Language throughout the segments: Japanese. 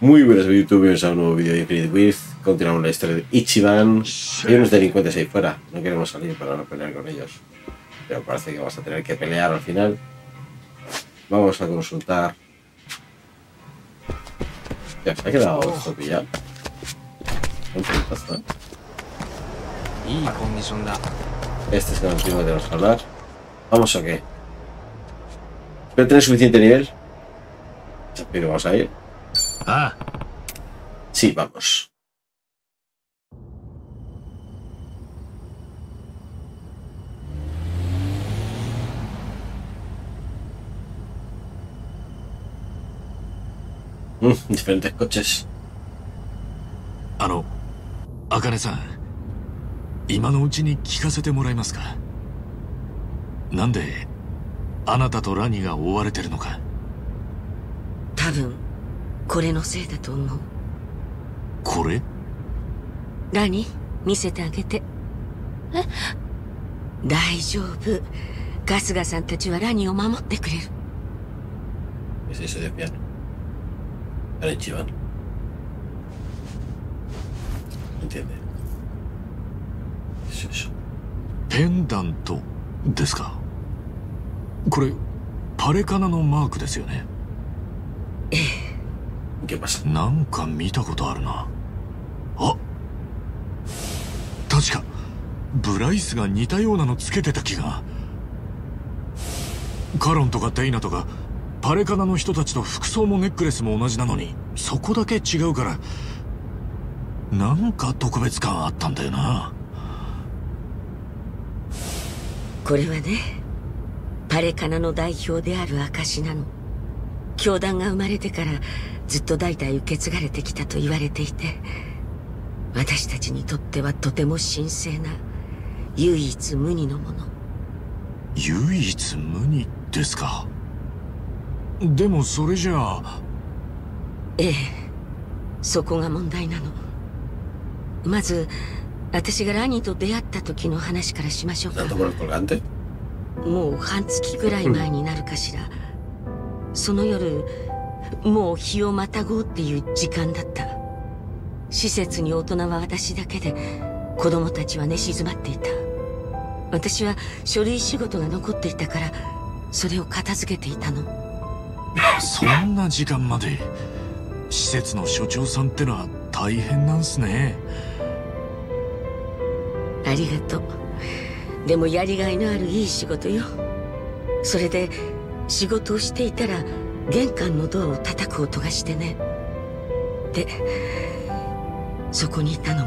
Muy buenas YouTube, bienvenidos a un nuevo vídeo de Infinite With. Continuamos la historia de Ichiban. Hay unos delincuentes ahí fuera, no queremos salir para no pelear con ellos, pero parece que vamos a tener que pelear al final. Vamos a consultar. Ya, se ha quedado esto pillado. Este es el último que tenemos que hablar. ¿Vamos o qué? ¿Pero tener suficiente nivel? Pero vamos a ir. Ah. Sí, vamos. Diferentes coches. 茜さん、今のうちに聞かせてもらえますか。なんであなたとラニが追われてるのか。 多分これのせいだと思う。 これ？ ラニ、見せてあげて。え？大丈夫。春日さんたちはラニを守ってくれる。 Es eso de piano. Al Ichiban. ¿Entiende? Es eso. ペンダントですか。これパレカナのマークですよね。 ええ。 ¿Qué pasa? なんか見たことあるな。あ、確かブライスが似たようなのつけてた気が。カロンとかテイナとかパレカナの人たちと服装もネックレスも同じなのに、そこだけ違うからなんか特別感あったんだよな。 これはね、パレカナの代表である証なの。教団が生まれてからずっと代々受け継がれてきたと言われていて、私たちにとってはとても神聖な唯一無二のもの。 唯一無二ですか。でもそれじゃあ。 ええ、そこが問題なの。まず私がラニと出会った時の話からしましょうか。もう半月ぐらい前になるかしら。その夜、もう日をまたごうっていう時間だった。施設に大人は私だけで、子供たちは寝静まっていた。私は書類仕事が残っていたから、それを片付けていたの。 そんな時間まで。施設の所長さんってのは大変なんすね。 ありがとう。でもやりがいのあるいい仕事よ。それで仕事をしていたら玄関のドアを叩く音がしてね。で、そこにいたのが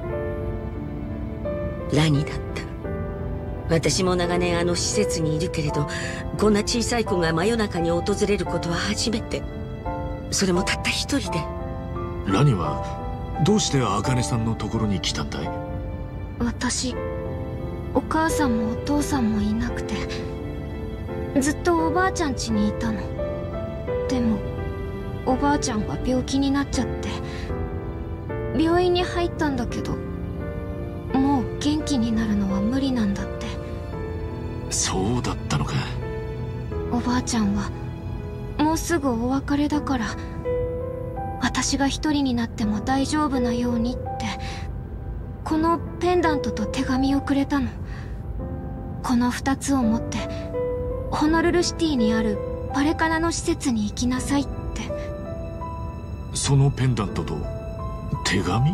ラニだった。私も長年あの施設にいるけれど、こんな小さい子が真夜中に訪れることは初めて。それもたった一人で。 ラニはどうして茜さんのところに来たんだい？ 私、お母さんもお父さんもいなくて、ずっとおばあちゃん家にいたの。でもおばあちゃんが病気になっちゃって、病院に入ったんだけど、もう元気になるのは無理なんだって。 そうだったのか。 おばあちゃんはもうすぐお別れだから、私が一人になっても大丈夫なようにって、このペンダントと手紙をくれたの。この2つを持ってホノルルシティにあるパレカナの施設に行きなさいって。 そのペンダントと手紙？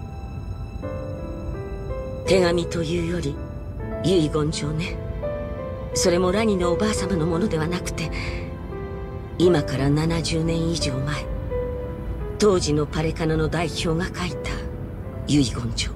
手紙というより遺言状ね。それもラニのおばあ様のものではなくて、今から70年以上前、当時のパレカナの代表が書いた遺言状。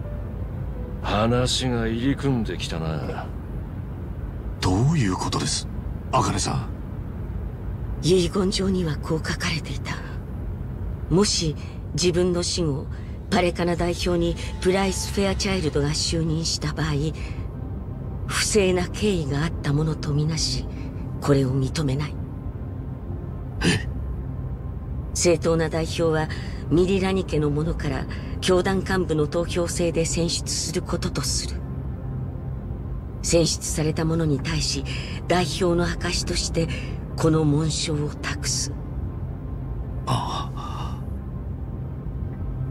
話が入り組んできたな。 どういうことです、茜さん？ 遺言状にはこう書かれていた。もし自分の死後、パレカナ代表にプライス・フェアチャイルドが就任した場合、不正な経緯があったものとみなし、これを認めない。正当な代表はミリラニ家の者から教団幹部の投票制で選出することとする。選出された者に対し代表の証としてこの紋章を託す。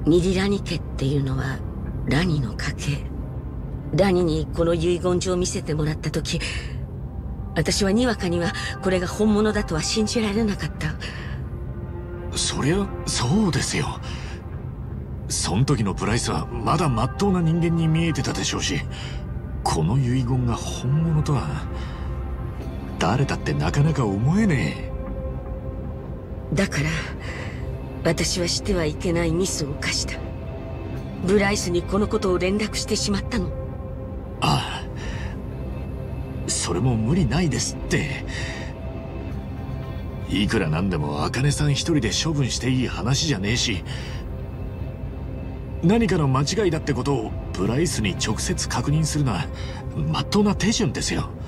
ミリラニ家っていうのはラニの家系。ラニにこの遺言状を見せてもらった時、私はにわかにはこれが本物だとは信じられなかった。 そりゃそうですよ。その時のプライスはまだ真っ当な人間に見えてたでしょうし、この遺言が本物とは誰だってなかなか思えねえ。だから私はしてはいけないミスを犯した。ブライスにこのことを連絡してしまったの。 ああ、それも無理ないですって。いくらなんでも茜さん一人で処分していい話じゃねえし、何かの間違いだってことをブライスに直接確認するのは真っ当な手順ですよ。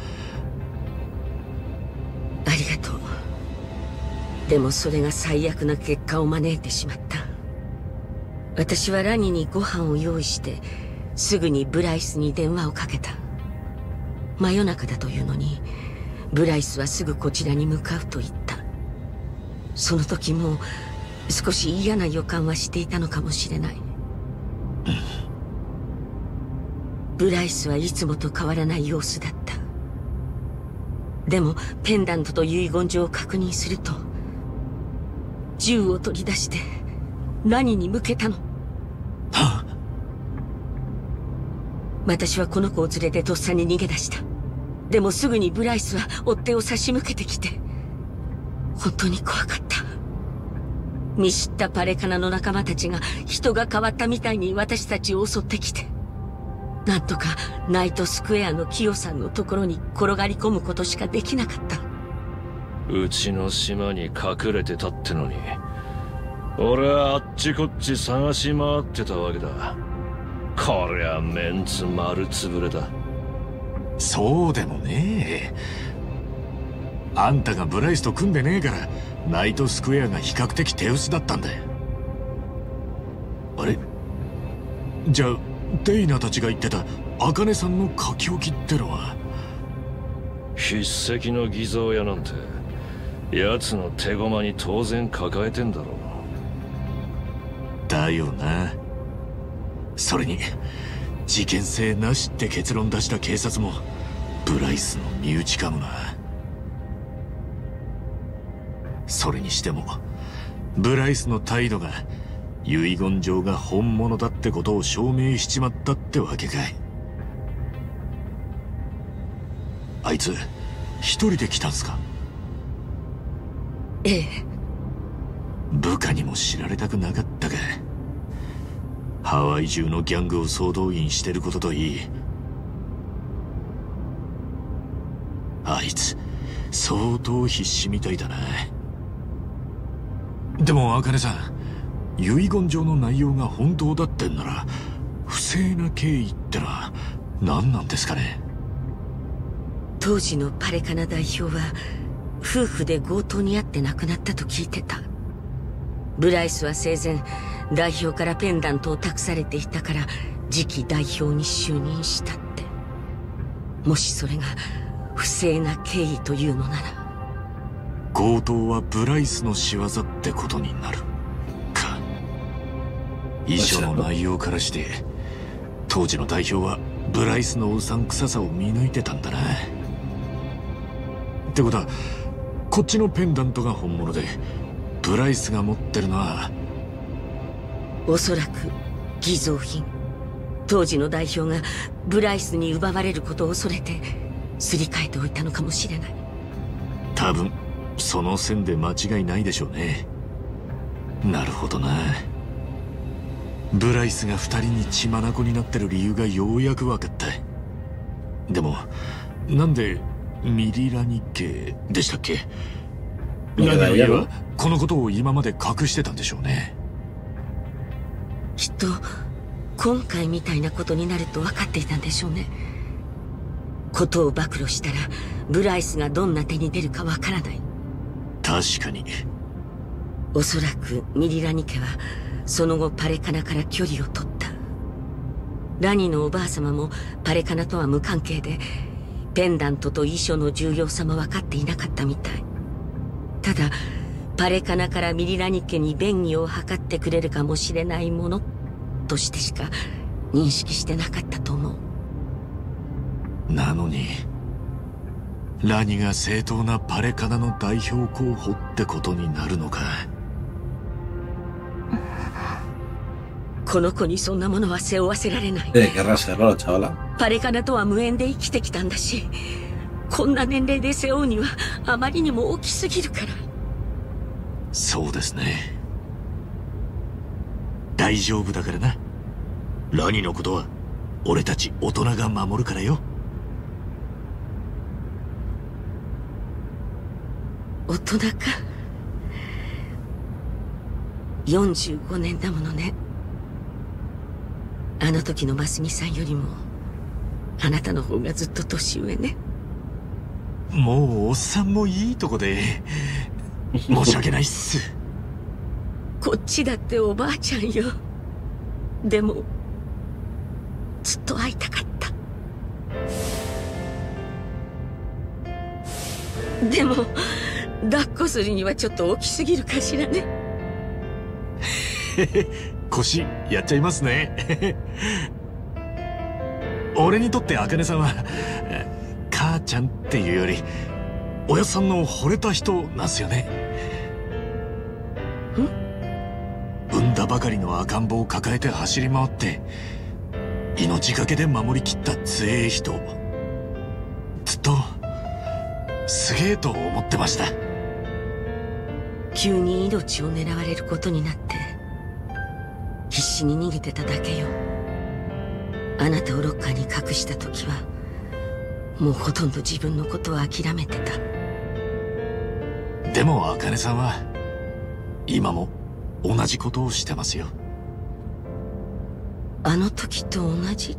ありがとう。でもそれが最悪な結果を招いてしまった。私はラニにご飯を用意してすぐにブライスに電話をかけた。真夜中だというのにブライスはすぐこちらに向かうと言った。その時も少し嫌な予感はしていたのかもしれない。ブライスはいつもと変わらない様子だった。でもペンダントと遺言状を確認すると、銃を取り出してラニに向けたの。 はあ、 私はこの子を連れてとっさに逃げ出した。でもすぐにブライスは追っ手を差し向けてきて、本当に怖かった。見知ったパレカナの仲間たちが人が変わったみたいに私たちを襲ってきて、なんとかナイトスクエアのキヨさんのところに転がり込むことしかできなかった。 うちの島に隠れてたってのに、俺はあっちこっち探し回ってたわけだ。こりゃメンツ丸つぶれだ。 そうでもねえ。あんたがブライスと組んでねえからナイトスクエアが比較的手薄だったんだよ。あれ、じゃあデイナたちが言ってた茜さんの書き置きってのは。 筆跡の偽造屋なんて奴の手駒に当然抱えてんだろう。 だよな。それに事件性なしって結論出した警察もブライスの身内かもな。それにしてもブライスの態度が遺言状が本物だってことを証明しちまったってわけかい。あいつ一人で来たんすか？ ええ。 部下にも知られたくなかったか。ハワイ中のギャングを総動員してることといい、あいつ相当必死みたいだな。でも茜さん、遺言状の内容が本当だってんなら不正な経緯ってのは何なんですかね？ 当時のパレカナ代表は夫婦で強盗に遭って亡くなったと聞いてた。ブライスは生前代表からペンダントを託されていたから次期代表に就任したって。もしそれが不正な経緯というのなら、 強盗はブライスの仕業ってことになるか。遺書の内容からして当時の代表はブライスのうさんくささを見抜いてたんだな。ってことはこっちのペンダントが本物でブライスが持ってるのはおそらく偽造品。当時の代表がブライスに奪われることを恐れてすり替えておいたのかもしれない。 多分その線で間違いないでしょうね。なるほどな。ブライスが二人に血眼になってる理由がようやく分かった。でもなんでミリラニ家でしたっけ？何の家はこのことを今まで隠してたんでしょうね。 きっと今回みたいなことになると分かっていたんでしょうね。ことを暴露したらブライスがどんな手に出るか分からない。 確かに。 おそらくミリラニ家はその後パレカナから距離を取った。ラニのおばあ様もパレカナとは無関係でペンダントと遺書の重要さも分かっていなかったみたい。ただパレカナからミリラニ家に便宜を図ってくれるかもしれないものとしてしか認識してなかったと思う。 なのにラニが正当なパレカナの代表候補ってことになるのか。 この子にそんなものは背負わせられない。パレカナとは無縁で生きてきたんだし、こんな年齢で背負うにはあまりにも大きすぎるから。 そうですね。大丈夫だからな。ラニのことは俺たち大人が守るからよ。 大人か。45年だものね。あの時の真澄さんよりもあなたの方がずっと年上ね。 もうおっさんもいいとこで申し訳ないっす。 こっちだっておばあちゃんよ。でもずっと会いたかった。でも抱っこするにはちょっと大きすぎるかしらね。 腰やっちゃいますね。俺にとって茜さんは母ちゃんっていうよりおやっさんの惚れた人なんすよね。産んだばかりの赤ん坊を抱えて走り回って命がけで守りきった強え人、ずっとすげえと思ってました。 急に命を狙われることになって必死に逃げてただけよ。あなたをロッカーに隠した時はもうほとんど自分のことを諦めてた。 でも茜さんは今も同じことをしてますよ。 あの時と同じ。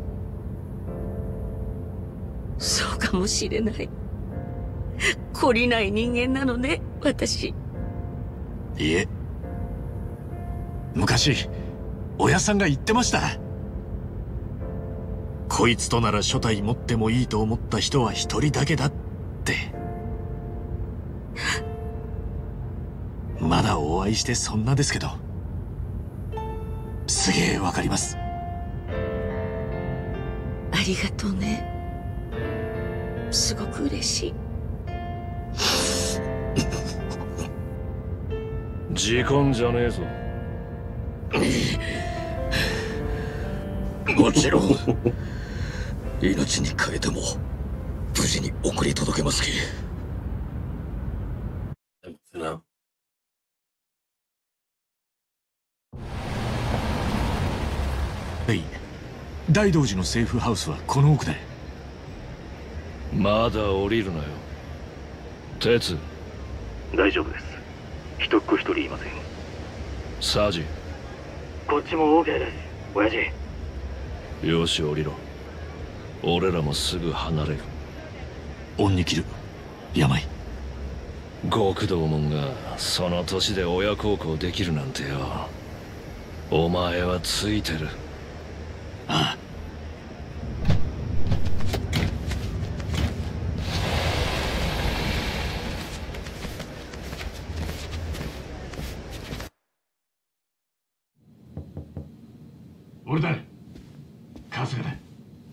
そうかもしれない。懲りない人間なのね、私。 いえ、昔親さんが言ってました。こいつとなら所帯持ってもいいと思った人は一人だけだって。まだお会いしてそんなですけど、すげえわかります。 ありがとうね。すごく嬉しい。 時間じゃねえぞ。 もちろん命に代えても無事に送り届けますき。 はい、大道寺のセーフハウスはこの奥で。 まだ降りるなよ。鉄。 大丈夫です。人っ子一人いません。 サジ。 こっちも OK です、親父。 よし、降りろ。俺らもすぐ離れる。 恩に切る。病。 極道門がその年で親孝行できるなんてよ。お前はついてる。 ああ。俺だ。春日だ。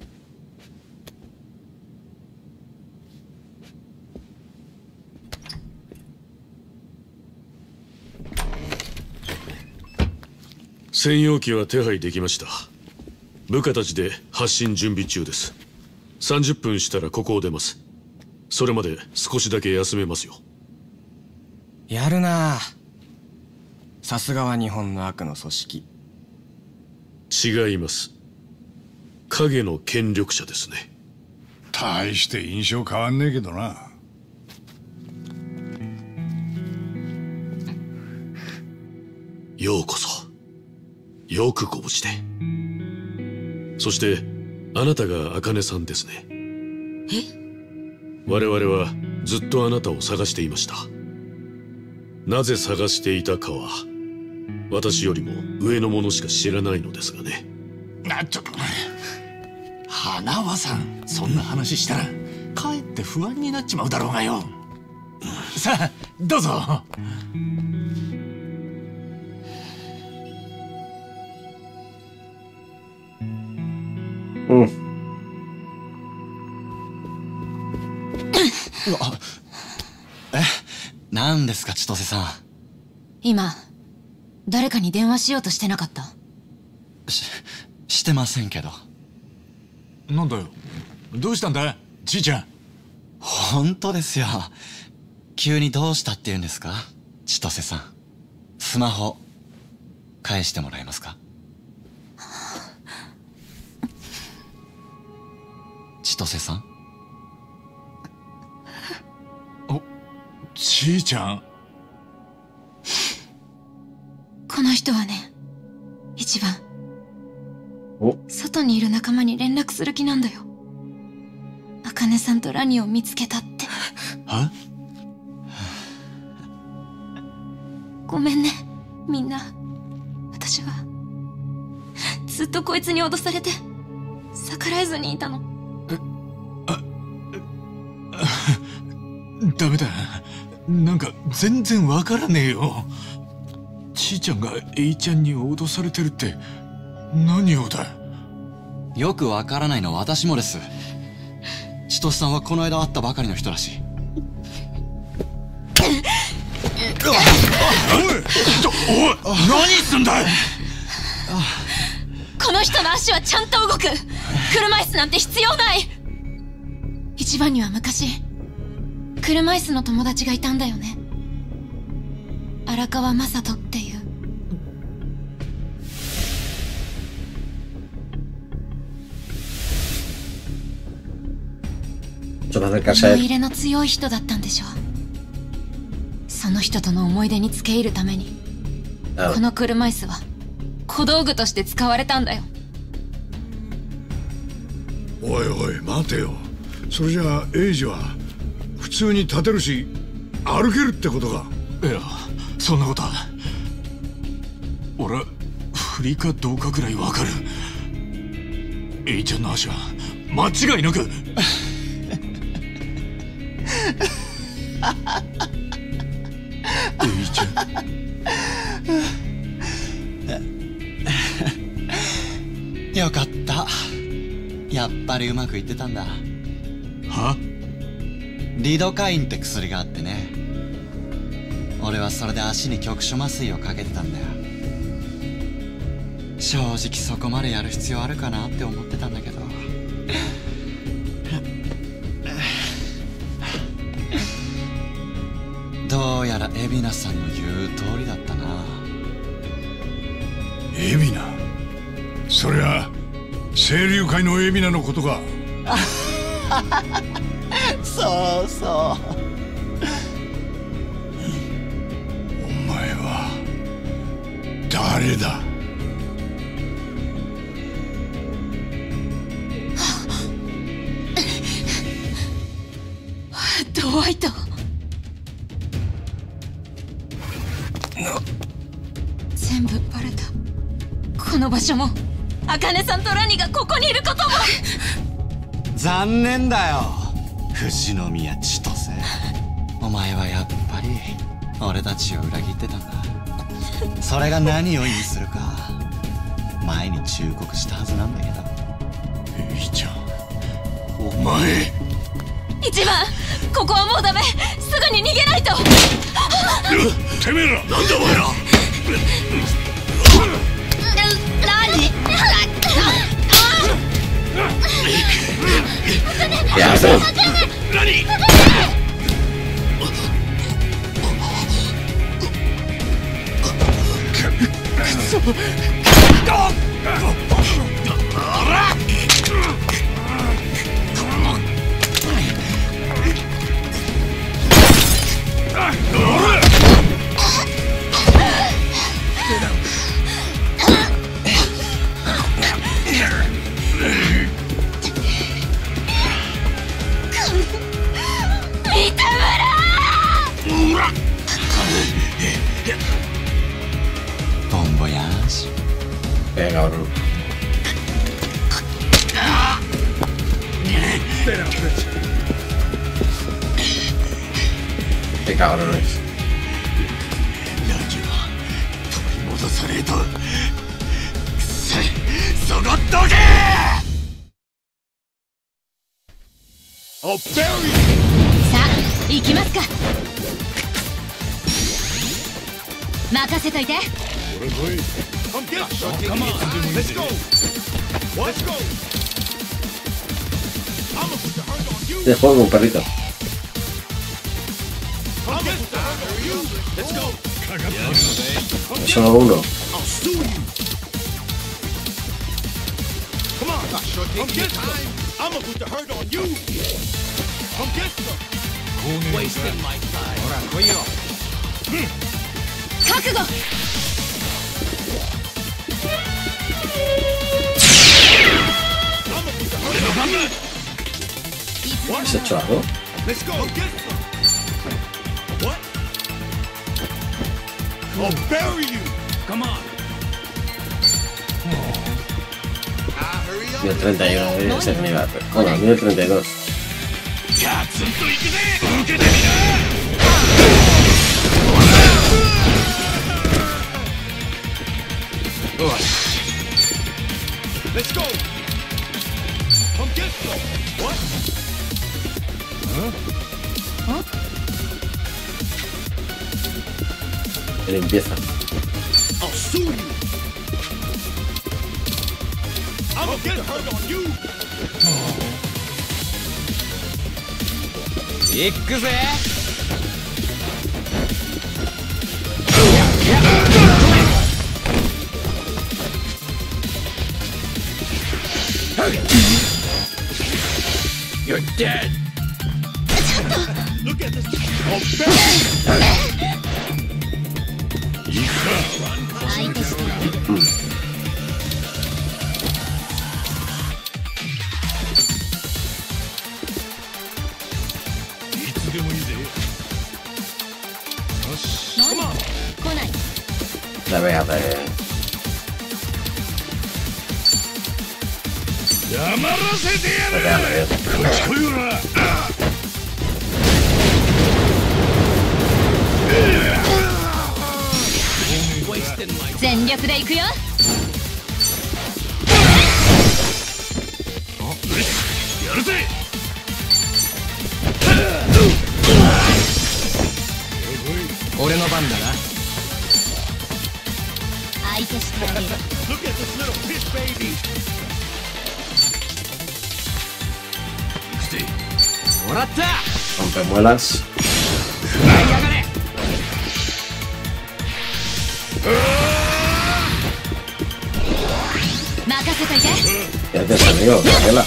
専用機は手配できました。部下たちで発進準備中です。30分したらここを出ます。それまで少しだけ休めますよ。 やるなあ。さすがは日本の悪の組織。 違います。影の権力者ですね。 大して印象変わんねえけどな。 ようこそ。よくご無事で。そしてあなたが茜さんですね。我々はずっとあなたを探していました。なぜ探していたかは私よりも上の者しか知らないのですがね。 ちょっと花輪さん、そんな話したらかえって不安になっちまうだろうがよ。さあどうぞ。 何ですか千歳さん。 今誰かに電話しようとしてなかった？ してませんけど。 なんだよ、どうしたんだじいちゃん。 本当ですよ。急にどうしたって言うんですか千歳さん。スマホ返してもらえますか？千歳さん。 お、じいちゃん。 この人はね、一番外にいる仲間に連絡する気なんだよ。茜さんとラニを見つけたって。 は？ ごめんね、みんな。私はずっとこいつに脅されて逆らえずにいたの。 ダメだ、なんか全然わからねえよ。ちーちゃんがエイちゃんに脅されてるって何をだ。 よくわからないのは私もです。千歳さんはこの間会ったばかりの人らしい。 おい、何すんだい。 この人の足はちゃんと動く。車椅子なんて必要ない。一番には昔車椅子の友達がいたんだよね。荒川雅人っていう。思い入れの強い人だったんでしょう。その人との思い出に付け入るためにこの車椅子は小道具として使われたんだよ。 おいおい待てよ。それじゃあエイジは普通に立てるし歩けるってことか？ いや、そんなことは。俺振りかどうかくらいわかる。エイちゃんの足は間違いなくエイちゃんよかった。やっぱりうまくいってたんだ。 は？ リドカインって薬があってね。俺はそれで足に局所麻酔をかけてたんだよ。正直そこまでやる必要あるかなって思ってたんだけど。どうやら海老名さんの言う通りだったな。 海老名？そりゃ清流会の海老名のことか。 そうそう。 お前は誰だ？ ドワイト。全部バレた。この場所も茜さんとラニがここにいることも。 残念だよ富士宮千歳。お前はやっぱり俺たちを裏切ってたんだ。それが何を意味するか前に忠告したはずなんだけど。 エイちゃん、お前。 一番、ここはもうダメ。すぐに逃げないと。 てめえらなんだお前ら。 やべえ。 Bon voyage. Venga, cabrón. Qué cabrones. 行きますか。任せといて。 De juego un perrito. Solo uno. ¿Has hecho algo? Nivel 31 debería ser mi bate. Bueno, nivel 32. Let's go. Come get some. What? Huh? Él empieza. I'll sue you. I'm gonna get hurt on you. You're dead. Look at this. La voy a ver. Look at this little piss baby. Rompemuelas. Ya te salió, Gabriela.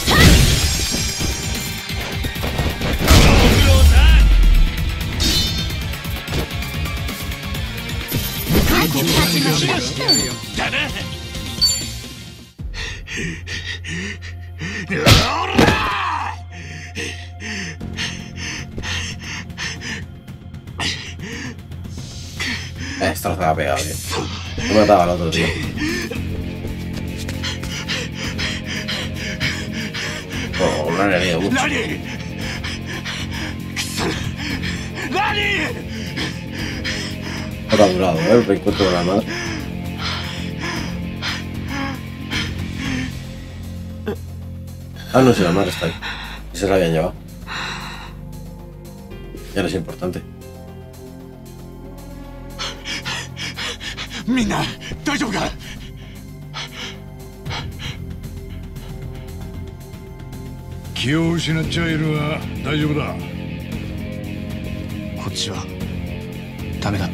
Esta se va a pegar, tío. No me mataba al otro, tío. Oh, no le he herido mucho. No ha durado, el reencuentro de la madre. Ah, no sé, la madre está ahí. Y se la habían llevado. Ya no es importante. Mina, ¿daijoubu ka? 気を失っちゃいるが大丈夫だ。 こっちはダメだった。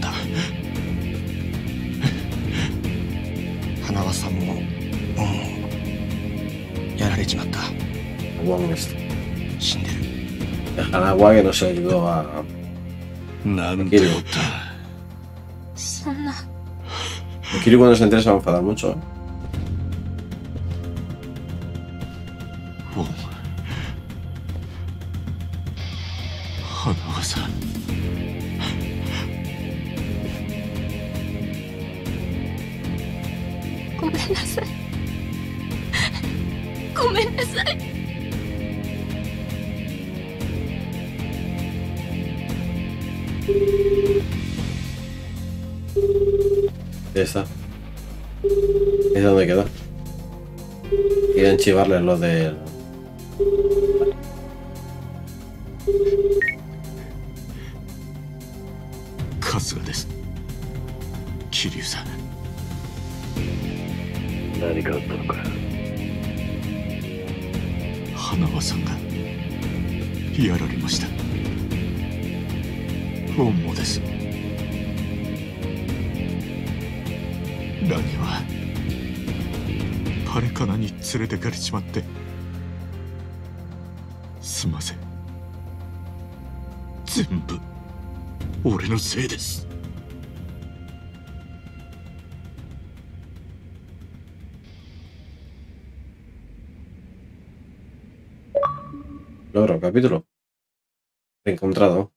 花輪さんももうやられちまった。死んでる。 Hanagua que nos ayudó a... なんてこった。 そんな。 Kiryu cuando se entere se va a enfadar mucho, ¿eh? Hanagua-san. Ya está. ¿Y dónde quedó? Quieren chivarle lo del... 桐生さん、 何かあったのか。 花輪さんがやられました。本望です。ラニはパレカナに連れてかれちまって、すんません。全部俺のせいです。 Logro, capítulo. Reencontrado.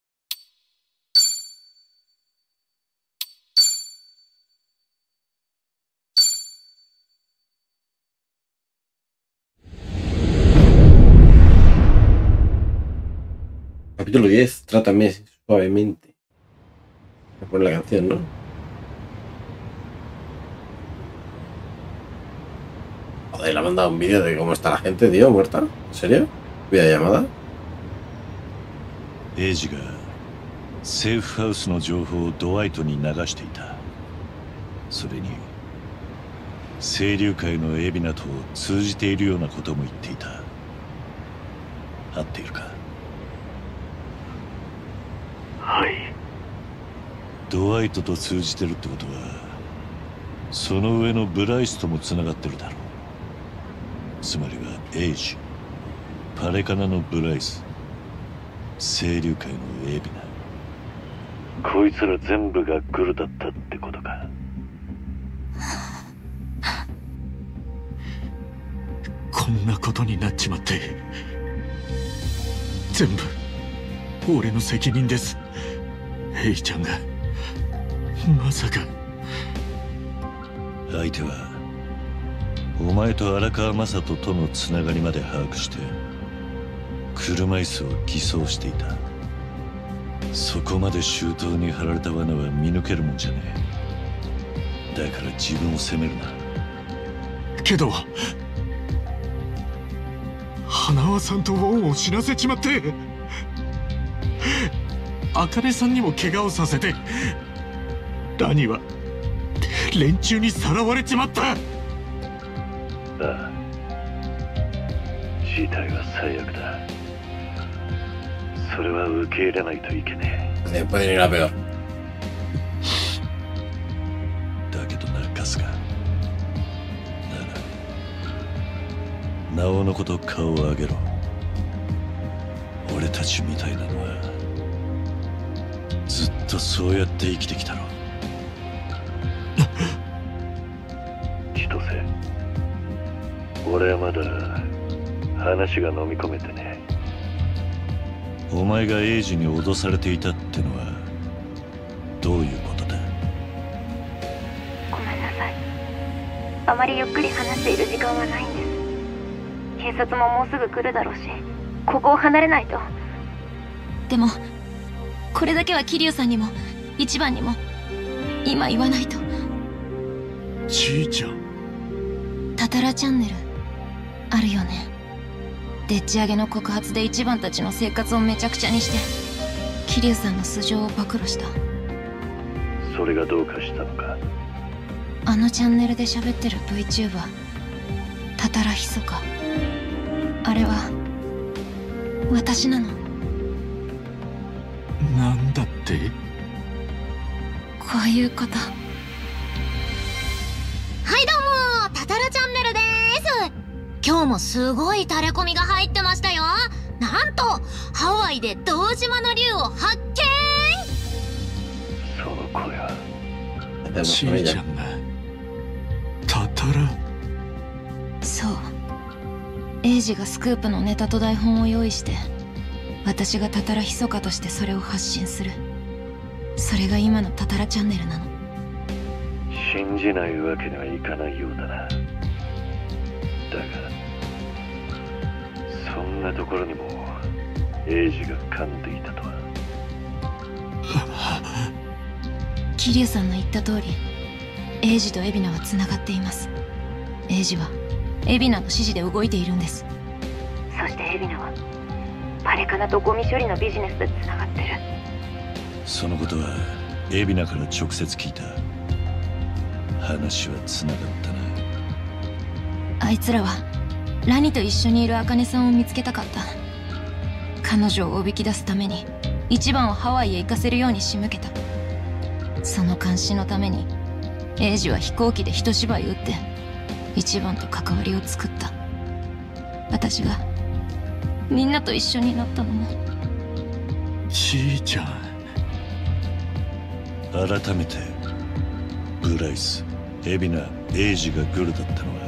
Capítulo 10. Trátame suavemente. Voy a poner la canción, ¿no? Joder, le ha mandado un vídeo de cómo está la gente, tío, muerta. ¿En serio? ¿Videollamada? エイジがセーフハウスの情報をドワイトに流していた。それに清流会のエビナと通じているようなことも言っていた。合っているか？ はい。 ドワイトと通じてるってことは、その上のブライスともつながってるだろう。つまりはエイジ、パレカナのブライス、清流会のエビナ、こいつら全部がグルだったってことか。 こんなことになっちまって、全部俺の責任です。ヘイちゃんがまさか。 相手はお前と荒川雅人とのつながりまで把握して車椅子を偽装していた。そこまで周到に張られた罠は見抜けるもんじゃねえ。だから自分を責めるな。 けど花輪さんとウォンを死なせちまって、茜さんにも怪我をさせて、ラニは連中にさらわれちまった。 ああ、事態は最悪だ。それは受け入れないといけねえ。 Después de ir a peor. だけどな、カスカ。なおのこと顔を上げろ。俺たちみたいなのはずっとそうやって生きてきたろ。千歳、俺はまだ話が飲み込めてね。お前がエイジに脅されていたってのはどういうことだ？ ごめんなさい。あまりゆっくり話している時間はないんです。警察ももうすぐ来るだろうし、ここを離れないと。 でもこれだけは桐生さんにも一番にも今言わないと。 ちいちゃん、 タタラチャンネルあるよね。でっち上げの告発で一番たちの生活をめちゃくちゃにして桐生さんの素性を暴露した。 それがどうかしたのか？ あのチャンネルで喋ってる VTuber タタラヒソカ、あれは私なの。 なんだって？ こういうこと。 はいどうも、タタラチャンネルです。今日もすごいタレコミが入ってましたよ。なんとハワイで堂島の竜を発見。 その声はちいちゃんがタタラ。 そう、エイジがスクープのネタと台本を用意して、私がタタラヒソカとしてそれを発信する。それが今のタタラチャンネルなの。 信じないわけにはいかないようだな。だがそんなところにもエイジが噛んでいたとは。 桐生さんの言った通り、エイジとエビナはつながっています。エイジはエビナの指示で動いているんです。 そしてエビナはパレカナとゴミ処理のビジネスでつながってる。 そのことはエビナから直接聞いた。 話はつながったな。 あいつらはラニと一緒にいる茜さんを見つけたかった。彼女をおびき出すために一番をハワイへ行かせるように仕向けた。その監視のためにエイジは飛行機で一芝居打って一番と関わりを作った。私がみんなと一緒になったのも。 ちーちゃん、改めてブライス、エビナ、エイジがグルだったのは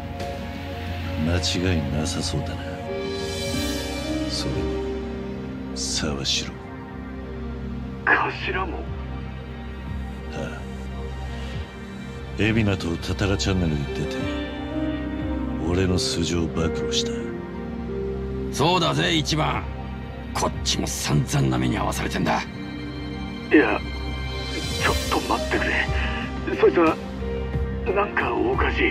間違いなさそうだな。それに沢城も。 頭も。 ああ、エビナとタタラチャンネルに出て俺の素性を暴露した。 そうだぜ一番。こっちも散々な目に遭わされてんだ。 いや、ちょっと待ってくれ。そいつはなんかおかしい。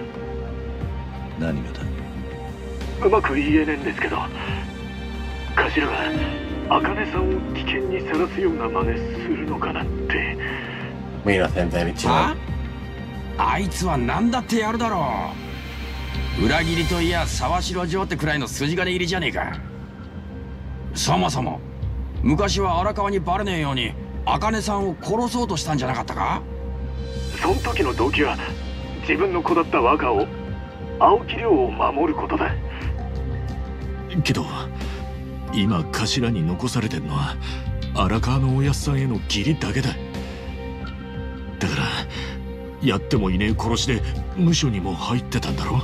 何がだ。 うまく言えねえんですけど、頭が茜さんを危険にさらすような真似するのかなって。 あいつは何だってやるだろう。裏切りといや沢城城ってくらいの筋金入りじゃねえか。そもそも昔は荒川にバレねえように茜さんを殺そうとしたんじゃなかったか。 その時の動機は自分の子だった若を、青木亮を守ることだ。 けど今頭に残されてんのは荒川のおやっさんへの義理だけだ。だからやってもいねえ殺しで無所にも入ってたんだろ。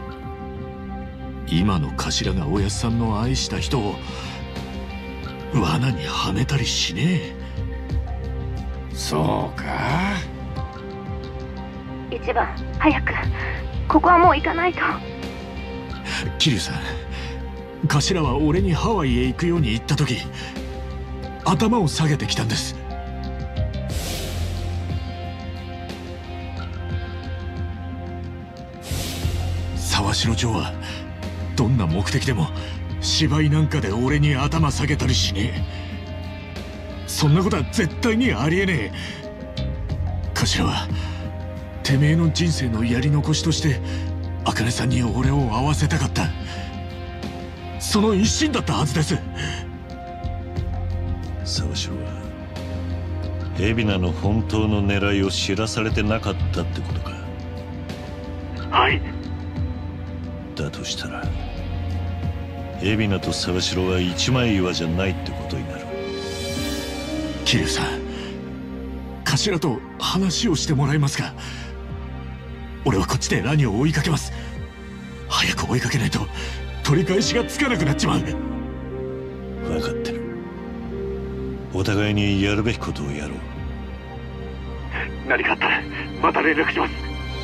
今の頭がおやっさんの愛した人を罠にはめたりしねえ。 そうか。 一番早く、ここはもう行かないと。 桐生さん、頭は俺にハワイへ行くように言った時頭を下げてきたんです。沢城町はどんな目的でも芝居なんかで俺に頭下げたりしねえ。そんなことは絶対にありえねえ。頭はてめえの人生のやり残しとして茜さんに俺を会わせたかった、その一心だったはずです。 沢城は海老名の本当の狙いを知らされてなかったってことか。 はい。 だとしたら海老名と沢城は一枚岩じゃないってことになる。 桐生さん、頭と話をしてもらえますか。俺はこっちでラニを追いかけます。早く追いかけないと取り返しがつかなくなっちまう。 分かってる。お互いにやるべきことをやろう。 何かあったらまた連絡します。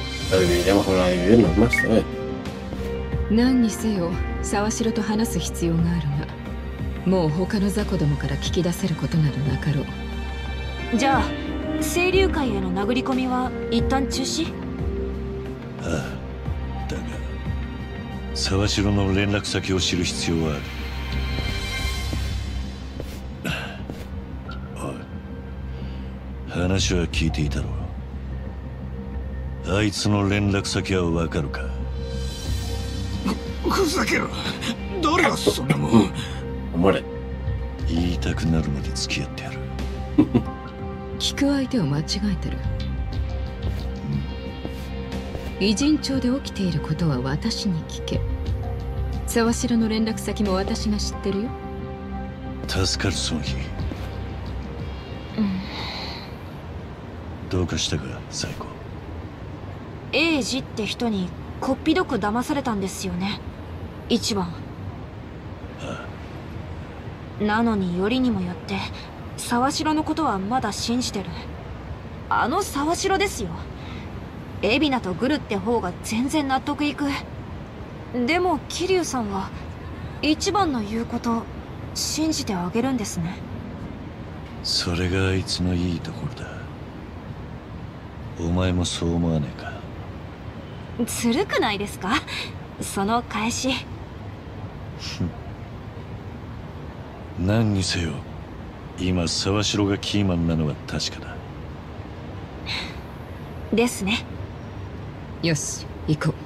何にせよ沢城と話す必要があるが、もう他の雑魚どもから聞き出せることなどなかろう。 じゃあ清流会への殴り込みは一旦中止？ ああ、だが沢城の連絡先を知る必要はある。おい、話は聞いていたろう。あいつの連絡先はわかるか？ ふざけろ。誰がそんなもん。 言いたくなるまで付き合ってやる。 聞く相手を間違えてる。偉人町で起きていることは私に聞け。沢城の連絡先も私が知ってるよ。 助かるその日。どうかしたか最後。 エイジって人にこっぴどく騙されたんですよね、一番。なのによりにもよって沢城のことはまだ信じてる。あの沢城ですよ。海老名とグルって方が全然納得いく。でも桐生さんは一番の言うこと信じてあげるんですね。 それがあいつのいいところだ。お前もそう思わねえか？ ずるくないですか、その返し。 何にせよ今沢城がキーマンなのは確かだ。 ですね。 よし、行こう。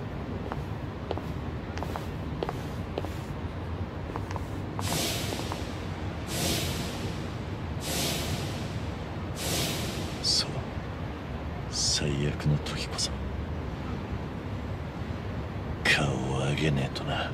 そう、最悪の時こそ顔を上げねえとな。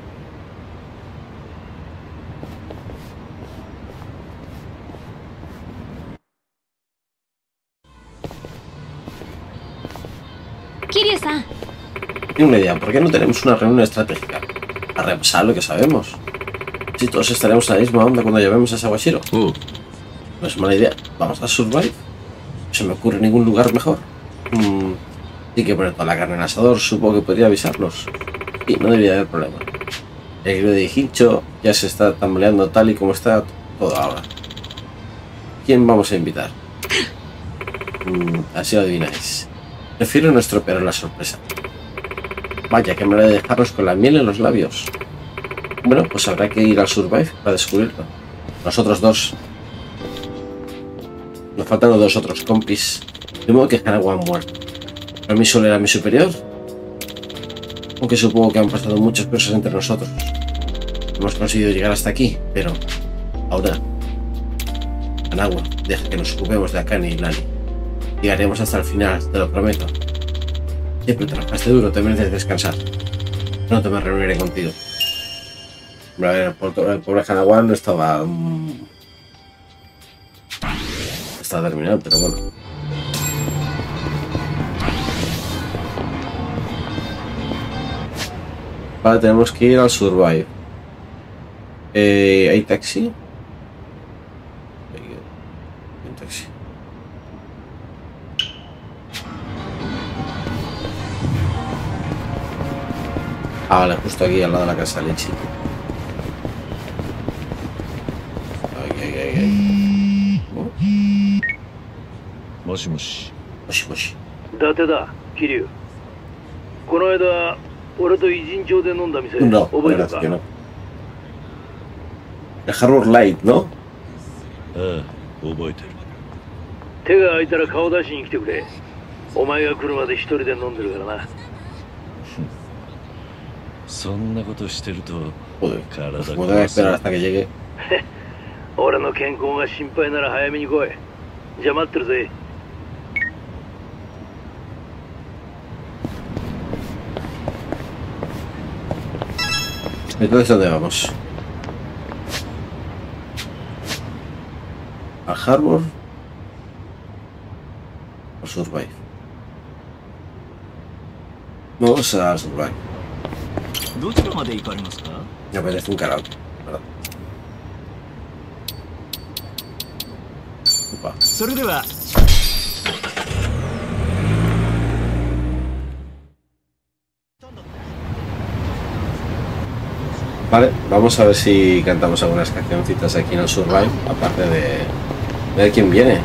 桐生さん。 Tengo una idea, ¿por qué no tenemos una reunión estratégica? A repasar lo que sabemos. Si todos estaremos en la misma onda cuando llevemos a Sawashiro. No es mala idea. ¿Vamos a Survive? No se me ocurre ningún lugar mejor. Hay que poner toda la carne en el asador, supongo que podría avisarlos. Y no debería haber problema. El grillo de Hincho ya se está tambaleando tal y como está todo ahora. ¿Quién vamos a invitar? Así lo adivináis. Prefiero no estropear la sorpresa. Vaya, que manera de dejarnos con la miel en los labios. Bueno, pues habrá que ir al Survive para descubrirlo. Nosotros dos. Nos faltan los dos otros compis. De modo que Hanawa ha muerto. ¿Pero mí solo era mi superior? Aunque supongo que han pasado muchas cosas entre nosotros. Hemos conseguido llegar hasta aquí, pero... ahora... Hanawa, deja que nos ocupemos de Akane y Nani. Llegaremos hasta el final, te lo prometo. Siempre trabajaste duro, te mereces descansar. Pronto me reuniré contigo. A ver, el pobre Hanawa no estaba... estaba terminado, pero bueno. Vale, tenemos que ir al Survive. ¿Hay taxi? Hay taxi. Ah, vale, justo aquí al lado de la casa de leche. Moshi moshi. Moshi moshi. 伊達だ、桐生。この間、俺と偉人町で飲んだ店、 No, 覚えてるか que no. El Harbor Light, ¿no? ああ、覚えてる。 手が空いたら顔出しに来てくれ。お前が来るまで一人で飲んでるからな。 そんなことしてると体 Podrá esperar hasta que llegue. 俺の健康が心配なら早めに来い。じゃあ待ってるぜ。 Entonces, ¿dónde vamos? ¿Al Harbor? ¿O Survive? Vamos a Survive. Me apetece un karaoke, ¿verdad? Opa. Vale, vamos a ver si cantamos algunas cancioncitas aquí en el Survive, aparte de ver quién viene.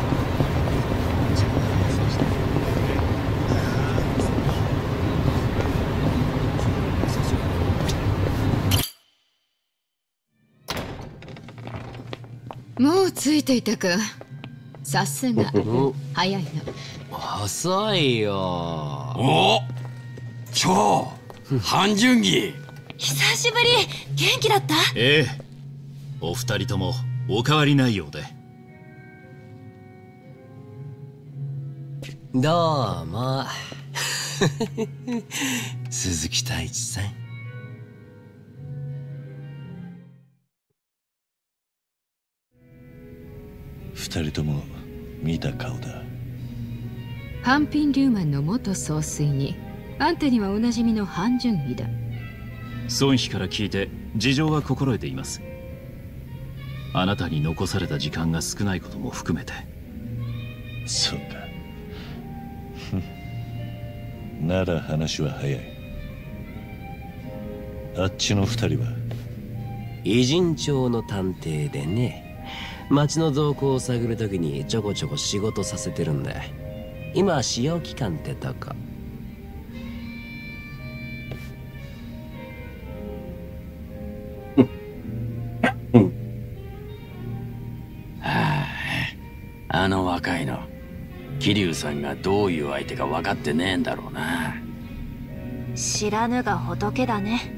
Mo ついていたか。さすが早いな。 遅いよ。お、超半純義。 久しぶり。元気だった？ ええ、お二人ともお変わりないようで。 どうも鈴木太一さん。 二人とも見た顔だ。 ハンピン・リューマンの元総帥に、あんたにはおなじみのハン・ジュンギだ。 孫妃から聞いて事情は心得ています。あなたに残された時間が少ないことも含めて。 そうか。なら話は早い。あっちの二人は偉人町の探偵でね、町の動向を探るときにちょこちょこ仕事させてるんだ。今は使用期間ってとこ。あの若いの桐生さんがどういう相手か分かってねえんだろうな。 知らぬが仏だね。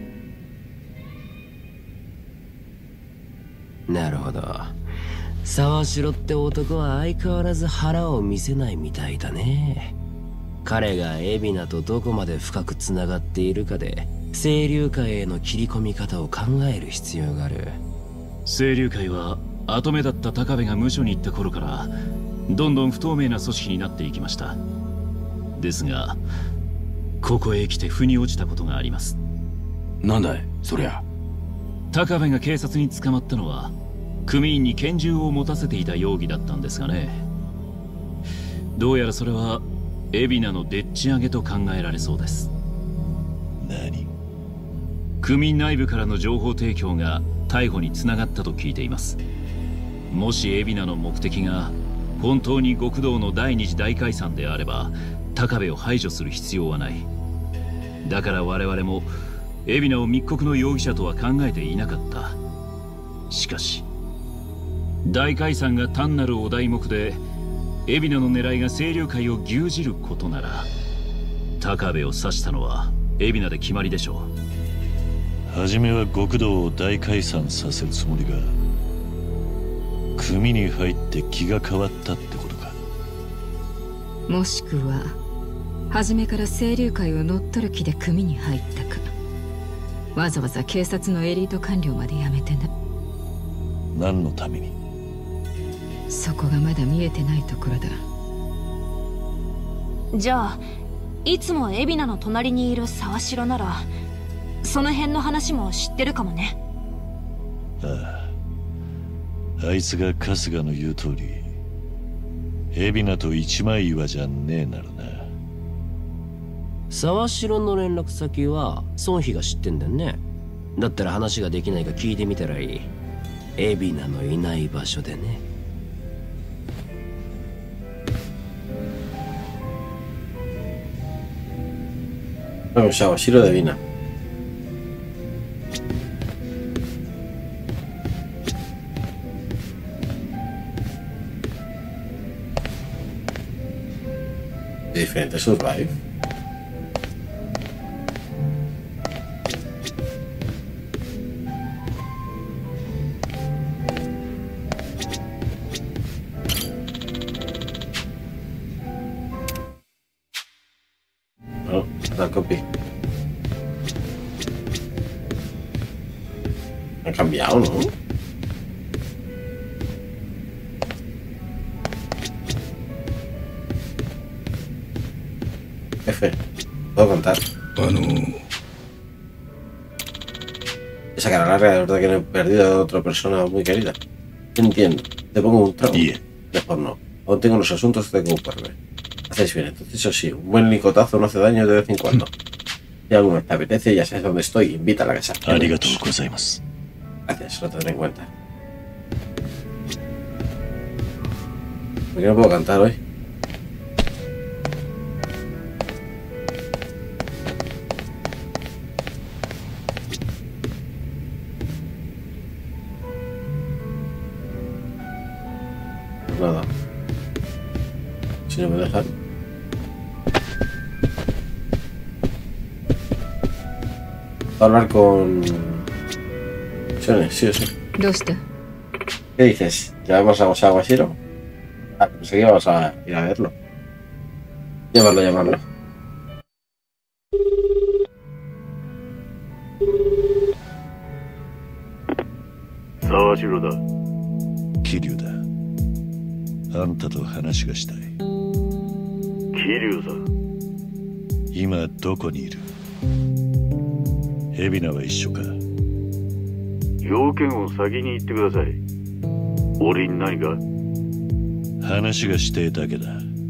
なるほど。沢城って男は相変わらず腹を見せないみたいだね。彼が海老名とどこまで深くつながっているかで清流会への切り込み方を考える必要がある。 清流会は跡目だった高部が無所に行った頃からどんどん不透明な組織になっていきました。ですがここへ来て腑に落ちたことがあります。 なんだいそりゃ。 高部が警察に捕まったのは組員に拳銃を持たせていた容疑だったんですがね。どうやらそれは海老名のでっち上げと考えられそうです。 何？ 組員内部からの情報提供が逮捕につながったと聞いています。もし海老名の目的が本当に極道の第二次大解散であれば高部を排除する必要はない。だから我々も海老名を密告の容疑者とは考えていなかった。しかし大解散が単なるお題目で海老名の狙いが清流会を牛耳ることなら高部を刺したのは海老名で決まりでしょう。初めは極道を大解散させるつもりが組に入って気が変わったってことか。 もしくは初めから清流会を乗っ取る気で組に入ったか。わざわざ警察のエリート官僚まで辞めてな。 何のために？ そこがまだ見えてないところだ。 じゃあいつも海老名の隣にいる沢城ならその辺の話も知ってるかもね。 ああ、あいつが春日の言う通り海老名と一枚岩じゃねえならな。 沢城の連絡先は孫妃が知ってんだよね。だったら話ができないか聞いてみたらいい。海老名のいない場所でね。 Vamos a Shiro de Vina. Diferente survive. Oh, la copy. Ha cambiado, ¿no? F, ¿puedo contar? Esa cara larga de verdad que no he perdido a otra persona muy querida. Entiendo, te pongo un trago. Mejor no, aún tengo los asuntos que ocuparme. Hacéis bien, entonces eso sí, un buen licotazo no hace daño de vez en cuando. Si alguna vez te apetece, ya sabes dónde estoy, invita a la casa. Gracias, lo tendré en cuenta. ¿Por qué no puedo cantar hoy? Pues nada. Si no me dejan. Hablar con... Sí o sí. ¿Qué dices? ¿Ya vamos a Guashiro? Ah, pensé que íbamos a ir a verlo. Llamarlo. Sawashiroだ。桐生だ。あんたと話がしたい。 桐生さん。 今どこにいる？海老名は一緒か？ 要件を先に言ってください。俺に何か？ 話がしてだけだ。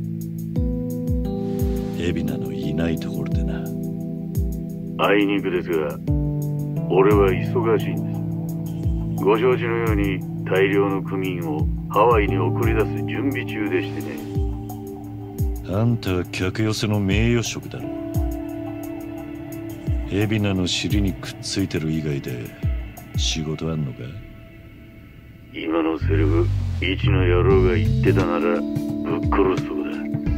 海老名のいないところでな。 あいにくですが、俺は忙しいんです。ご承知のように大量の組員をハワイに送り出す準備中でしてね。 あんたは客寄せの名誉職だろ。海老名の尻にくっついてる以外で仕事あんのか？ 今のセリフ、一の野郎が言ってたならぶっ殺すとこだ。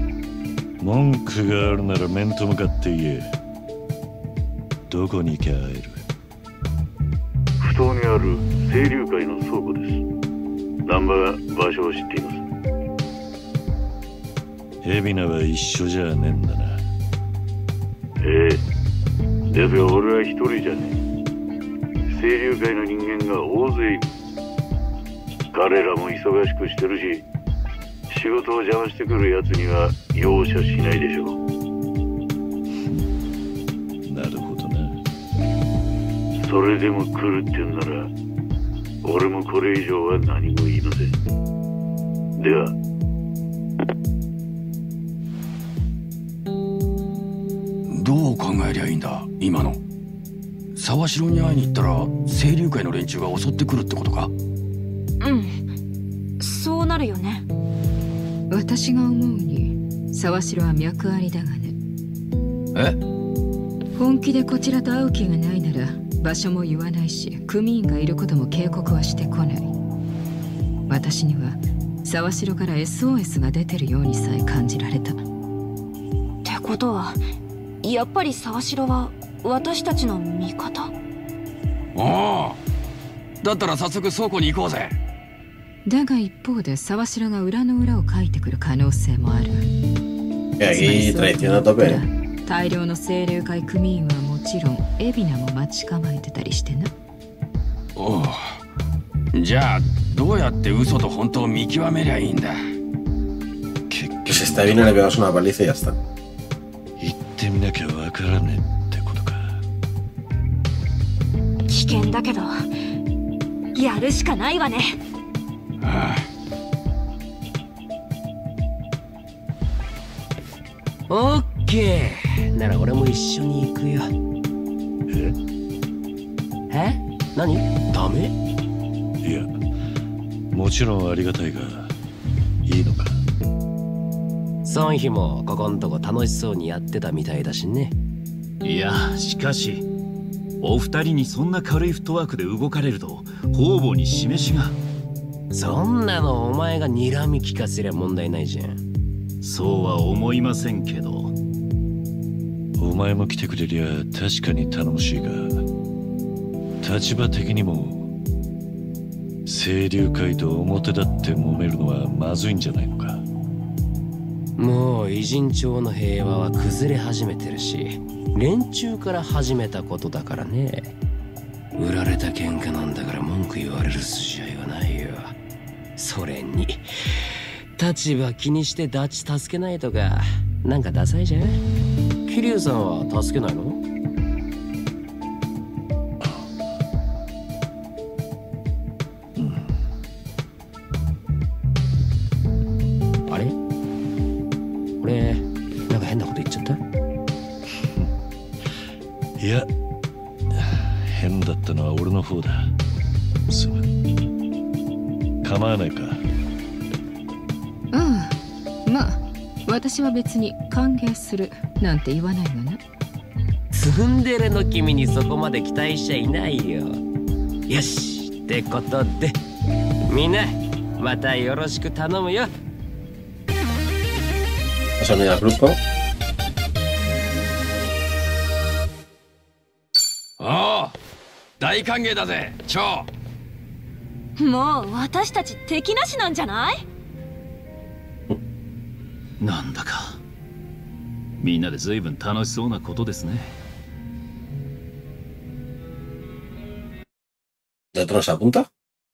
文句があるなら面と向かって言え。どこに行きゃ会える？ 埠頭にある清流会の倉庫です。難波が場所を知っています。 海老名は一緒じゃねえんだな。 ええ。ですが俺は一人じゃねえ。清流会の人間が大勢いる。彼らも忙しくしてるし、仕事を邪魔してくるやつには容赦しないでしょう。 なるほどな。 それでも来るってんなら、俺もこれ以上は何も言いません。では。 どう考えりゃいいんだ今の。沢城に会いに行ったら清流会の連中が襲ってくるってことか？ うん、そうなるよね。 私が思うに沢城は脈ありだがね。 え？ 本気でこちらと会う気がないなら場所も言わないし、組員がいることも警告はしてこない。私には沢城から SOS が出てるようにさえ感じられた。ってことはやっぱり沢城は私たちの味方？ ああ、だったら早速倉庫に行こうぜ。 だが一方で沢城が裏の裏を書いてくる可能性もある。大量の清流会組員はもちろん海老名も待ち構えてたりしてな。 おう、じゃあどうやって嘘と本当を見極めりゃいいんだ。 Que si está bien le pegamos una paliza y ya está. 行ってみなきゃわからねえってことか。 危険だけどやるしかないわね。 ああ。オッケーなら俺も一緒に行くよ。え？何？ダメ？ いや、もちろんありがたいが、いいのか？ ソンヒもここんとこ楽しそうにやってたみたいだしね。 いや、しかしお二人にそんな軽いフットワークで動かれると方々に示しが。 そんなのお前が睨み聞かせりゃ問題ないじゃん。 そうは思いませんけど。 お前も来てくれりゃ確かに頼もしいが、立場的にも清流会と表立って揉めるのはまずいんじゃないのか。 もう偉人町の平和は崩れ始めてるし、連中から始めたことだからね。売られた喧嘩なんだから文句言われる筋合いはないよ。それに立場気にしてダチ助けないとかなんかダサいじゃん。桐生さんは助けないの？あれ？俺なんか変なこと言っちゃった？ いや、変だったのは俺の方だ。すまん。構わないか？ まあ私は別に歓迎するなんて言わないがな。 ツンデレの君にそこまで期待しちゃいないよ。よしってことでみんなまたよろしく頼むよ。 ああ、大歓迎だぜ蝶。 もう私たち敵なしなんじゃない？ なんだかみんなで随分楽しそうなことですね。 ¿De otro se apunta?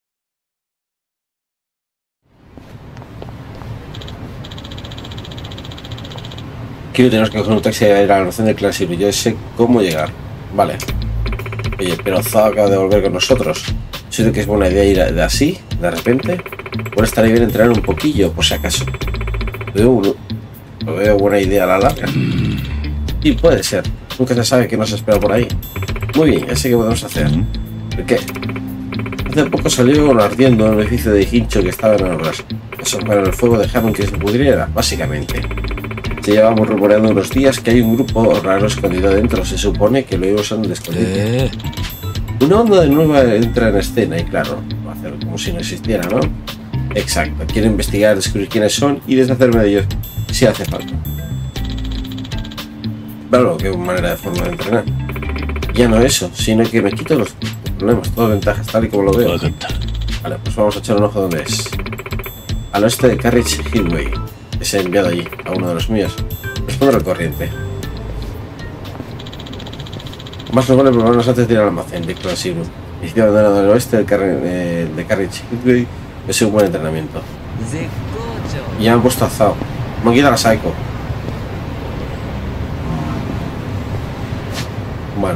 Quiero tenemos que coger un taxi a ir a la almacén de Classiro. Yo sé cómo llegar. Vale. Oye, pero Zao acaba de volver con nosotros. Siento que es buena idea ir de así, de repente. Por estar bien entrenar un poquillo, por si acaso. Lo veo buena idea a la larga. Y puede ser. Nunca se sabe qué nos espera por ahí. Muy bien, ya sé qué podemos hacer. ¿Qué? Hace poco salió ardiendo en un edificio de Hincho que estaba en obras. Eso para el fuego dejaron que se pudriera, básicamente. Se llevamos rumoreando unos días que hay un grupo raro escondido dentro. Se supone que lo usan de escondite. Una onda de nueva entra en escena y claro, va a hacer como si no existiera, ¿no? Exacto, quiero investigar, descubrir quiénes son y deshacerme de ellos si hace falta. Claro, qué manera de forma de entrenar. Ya no eso, sino que me quito los problemas, todo ventajas, tal y como lo veo. Vale, pues vamos a echar un ojo donde es. Al oeste de Carriage Hillway. Ese enviado allí, a uno de los míos. Responde al corriente. Más luego le probamos antes de ir al almacén, Víctor Asiru. Edificio abandonado del oeste de Carriage Hillway. Es un buen entrenamiento. Y ya han puesto a Zao. Me han quitado a Saiko. Bueno.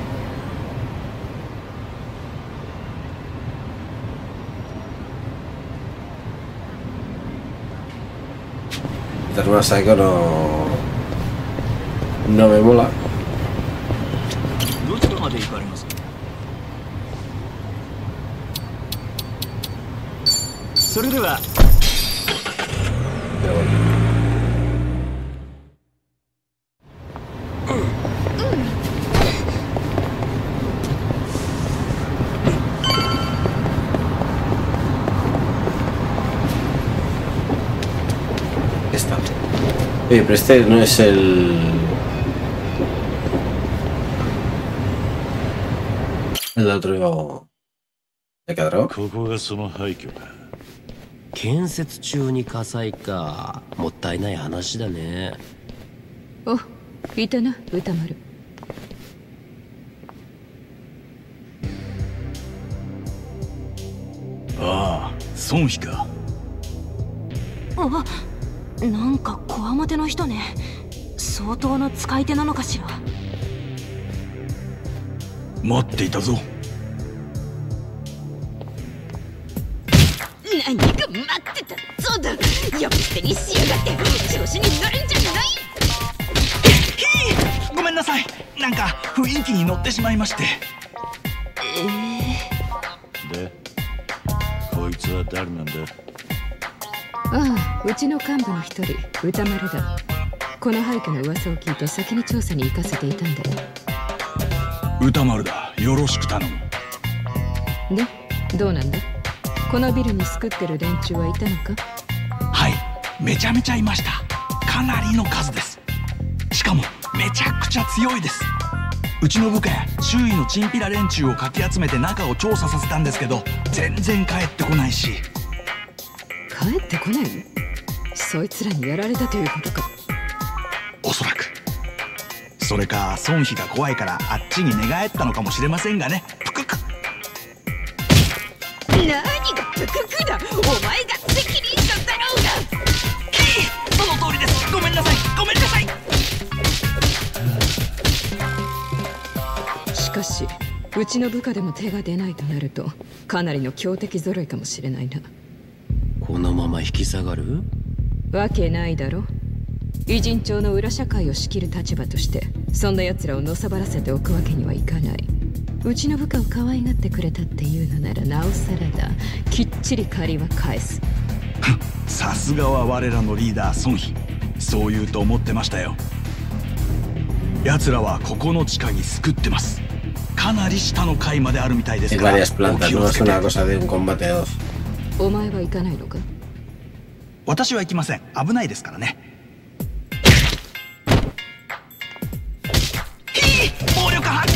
Esta nueva Saiko no me mola. Pero bueno. Está. Oye, pero este no es el otro de Cadrao. ここがその廃墟か。建設中に火災か。もったいない話だね。 お、いたな、歌丸。 ああ、孫妃か。 あ、なんかこわもての人ね。相当の使い手なのかしら。 待っていたぞ。 何が待ってたそうだ。やっぺにしやがって調子に乗るんじゃない。 ごめんなさい、なんか雰囲気に乗ってしまいまして。 で、こいつは誰なんだ。 ああ、うちの幹部の一人、歌丸だ。この廃墟の噂を聞いて先に調査に行かせていたんだよ。 歌丸だ、よろしく頼む。 で、どうなんだ。このビルに救ってる連中はいたのか。 はい、めちゃめちゃいました。かなりの数です。しかもめちゃくちゃ強いです。うちの部下や周囲のチンピラ連中をかき集めて中を調査させたんですけど、全然帰ってこないし。 帰ってこないの。そいつらにやられたということか。 おそらく。それか孫妃が怖いからあっちに寝返ったのかもしれませんがね。ぷくく。 何がぷくくだ。お前が責任者だろうが。 その通りです。ごめんなさい、ごめんなさい。 しかしうちの部下でも手が出ないとなるとかなりの強敵揃いかもしれないな。 このまま引き下がるわけないだろ。偉人町の裏社会を仕切る立場としてそんな奴らをのさばらせておくわけにはいかない。うちの部下を可愛がってくれたっていうのならなおさらだ。きっちり借りは返す。 さすがは我らのリーダー孫妃。そう言うと思ってましたよ。奴らはここの地下に救ってます。かなり下の階まであるみたいですから。 お前は行かないのか。 私は行きません。危ないですからね。暴力反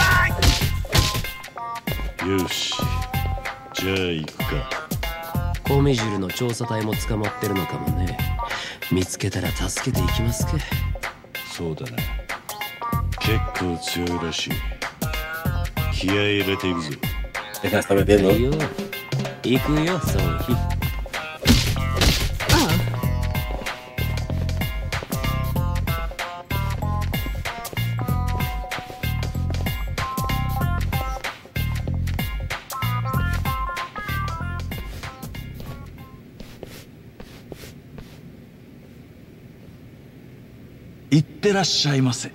対。 よし、じゃあ行くか。 コミジュルの調査隊も捕まってるのかもね。見つけたら助けていきますか。 そうだな、結構強いらしい。気合い入れていくぞ。 いいよ、行くよ、ソンヒ。 いってらっしゃいませ。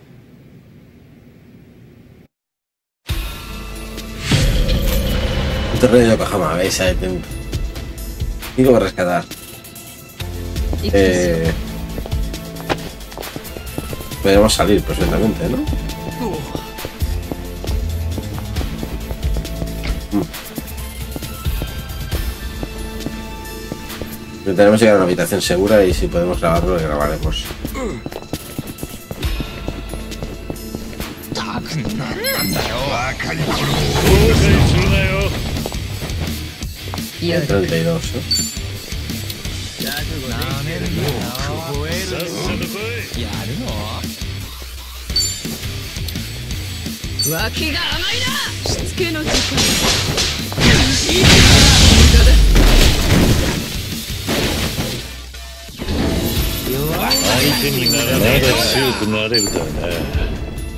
Un torneo de Yokohama, veis ahí. Tengo que rescatar. Podríamos salir perfectamente, ¿no? Intentaremos llegar a una habitación segura y si podemos grabarlo, lo grabaremos. 何なんだよ若い頃後悔するなよ。 いや、 32. なめるよ。凍えるよ。 さっさと来い。 やるの？ 脇が甘いな。しつけの時間。 相手にならまだ強くなれるだな。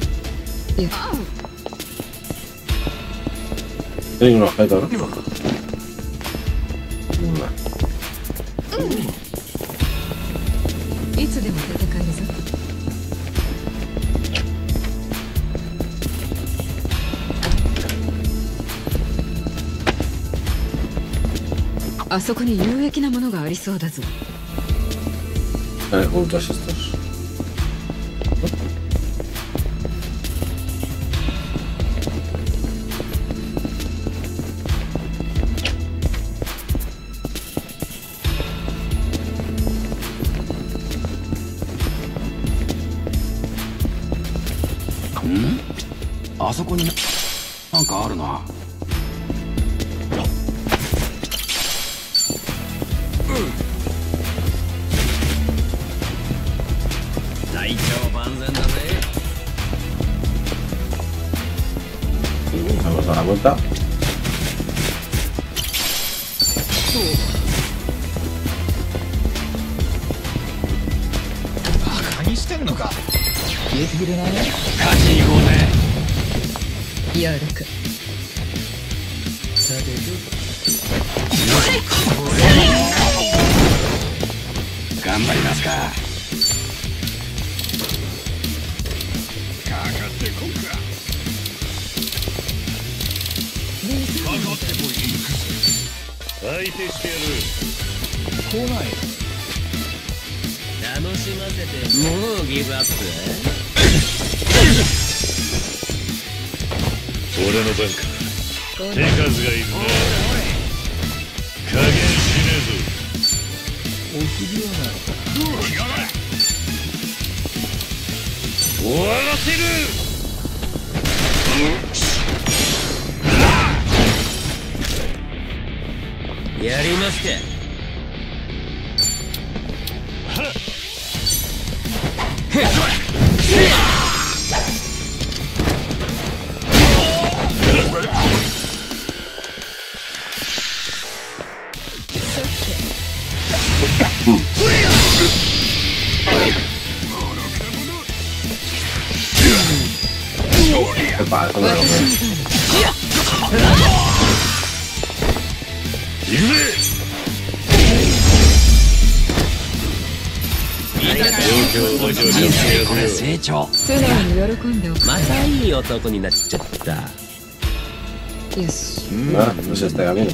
Tengo un objeto, ¿no? No. いつでも戦えるぞ。あそこに有益なものがありそうだぞ。 Juntos estos. ¿Mm? あそこになんかあるな。 体調万全だぜ。 Vamos a la vuelta. バカにしてんのか。消えてくれない？勝ちに行こうぜ。 やるか。 さて頑張りますか。 かかってこんか。かかってもいいくぜ。 相手してやる。 来ない。 楽しませてもうギブアップ。 俺の番か。手数がいるな。加減しねえぞ。 臆病なのか。 やがれ。 終わらせる。 やりますか。 成長。 素直に喜んでおく。 またいい男になっちゃった。 よし。 Ah, pues este camino.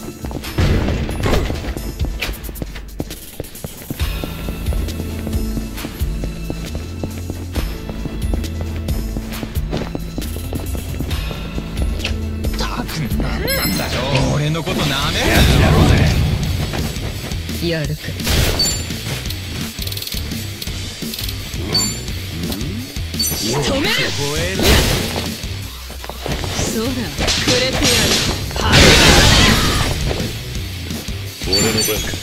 なんだよ。俺のことなめるやろうぜ。 やるか。 止める。 そうだ、くれてやる。 俺の番か。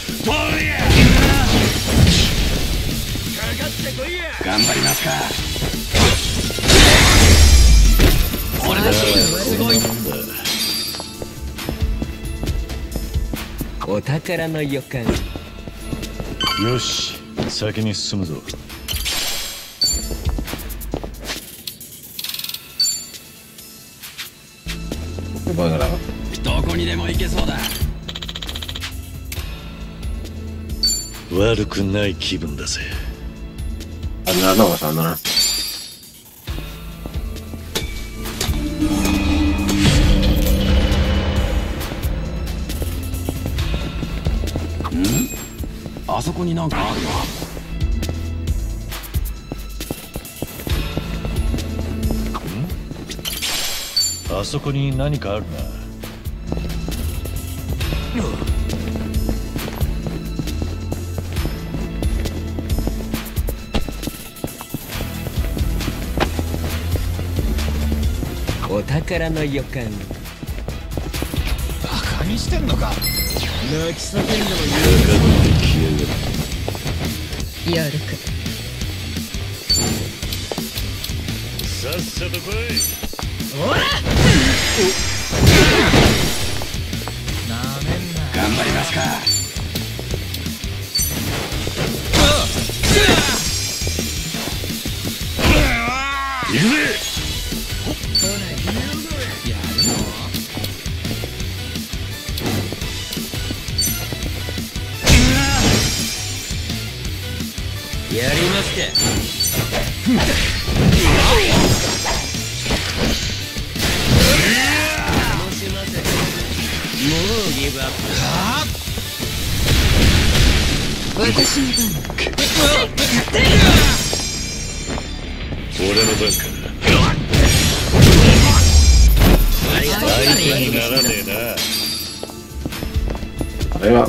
かかってこいや。 頑張りますか。 俺たちすごい。お宝の予感。 よし、先に進むぞ。 どこにでも行けそうだ。 悪くない気分だぜ。 Abandonar no vamos a abandonar. ¿Mm? あそこになんかあるな。 あそこに何かあるな。 お宝の予感。 バカにしてんのか。 泣き叫んでもやるか。 さっさと来い。 おら頑張りますか。 行くぜ。 やるの？ やりますか。楽しませて。もうギブアップ。私の番。 俺の番か。相手にならねえな。 あれは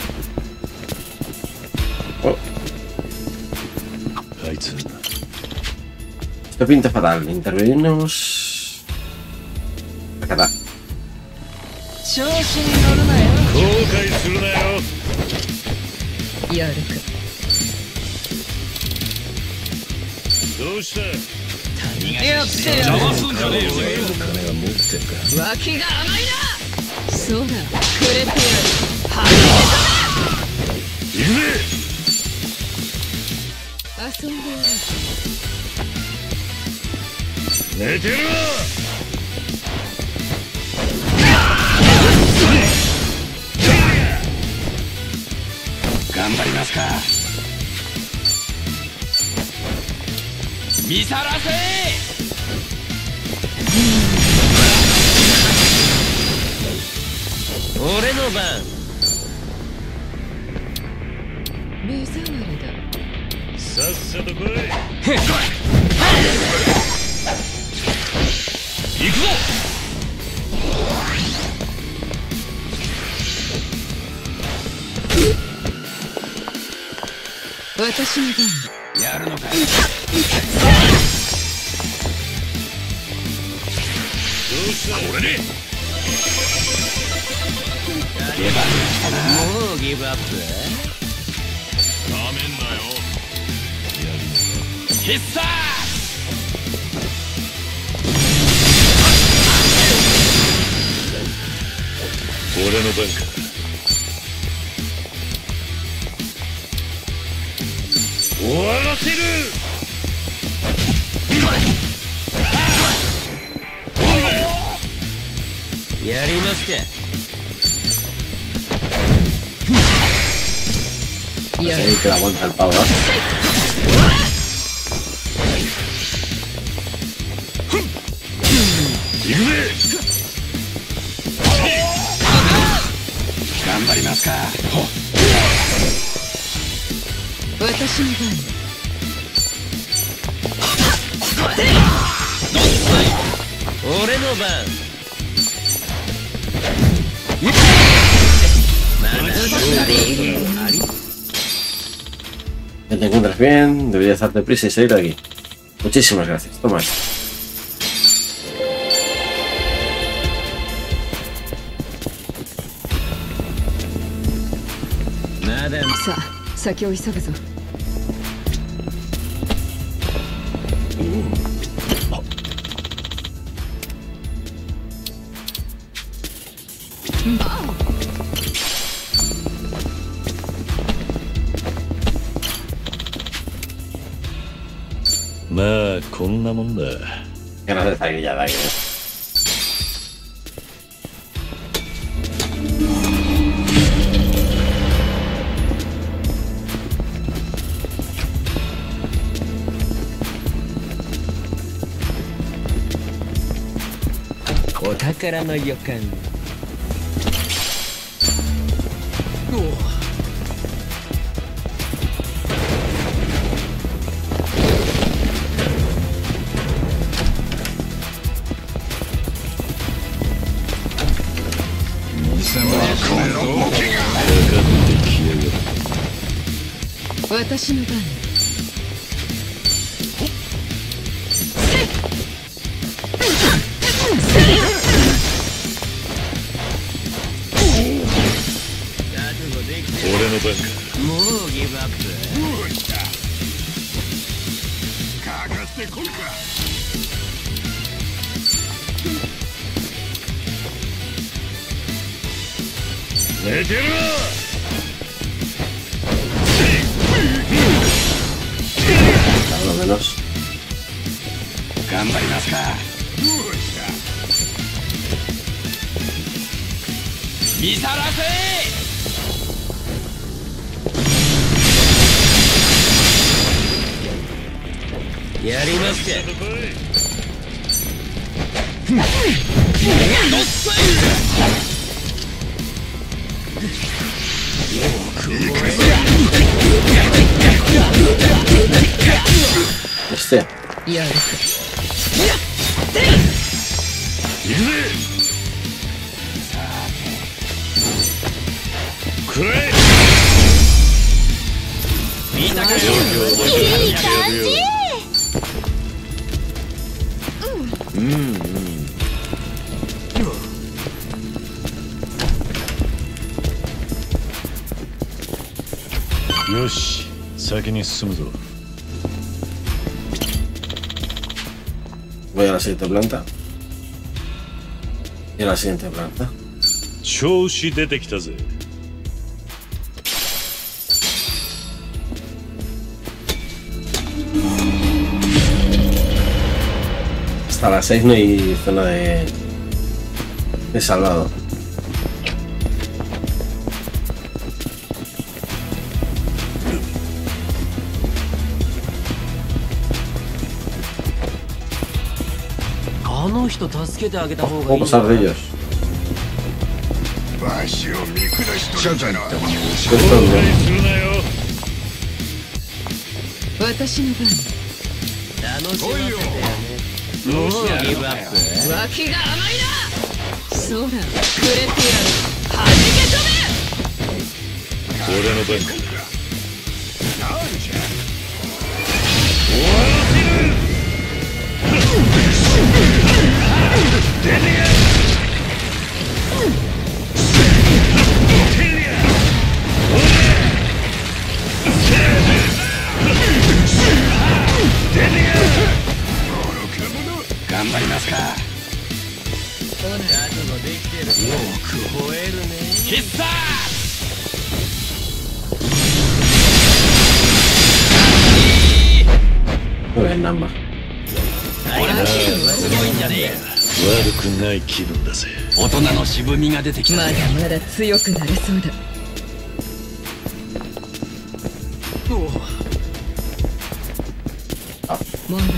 あいつ Esto pinta fatal. Intervenimos acá está. 調子に乗るなよ。 後悔するなよ。 やるか。 どうした。 やってやる。 邪魔すんじゃねえよ。金が持ってるか。 脇が甘いな。そうだ、くれてやる。は行くぜ。 遊んでやる。 寝てるわ。 頑張りますか。見さらせ。 俺の番。 目障りだ。 さっさと来い。 行くぞ。 私の番。 やるのか。 どうした。これで。 出番が来たな。 もうギブアップ。 なめんなよ。 必殺。 俺の番か。終わらせる。 やりますか。 Sí, que la aguanta el pavo, ¿no? 行くぜ。 頑張りますか。 私の番。 俺の番。 Ya te encuentras bien, deberías darte prisa y salir de aquí. Muchísimas gracias. Toma esto. Sa, 先を急ぐぞ。 まあこんなもんだ。 Que no se salga ya de aquí. お宝の予感。 私の番。 寝てろ。 por lo menos. 頑張りますか。見さらせ。 やりますか。 Este. やるか。 行くぜ。くらえ。 いい感じ。 よし、先に進むぞ。 Voy a la siguiente planta. Y a la siguiente planta. 調子出てきたぜ。 Hasta las 6 no hay zona de salvado. ¿Puedo pasar de ellos? わしを見下しとるんじゃな。 私の番。 来いよ。 ギブアップ。脇が甘いな。そうだ、くれてやる。はじけ飛べ。 俺の番だ。 なんじゃ。 終わらせる。出てけ。 頑張りますか。 よく吠えるね。 必殺。 Muy bien, Namba. すごいんじゃねえ。 悪くない気分だぜ。 大人の渋みが出てきた。 まだまだ強くなれそうだ。問題ない。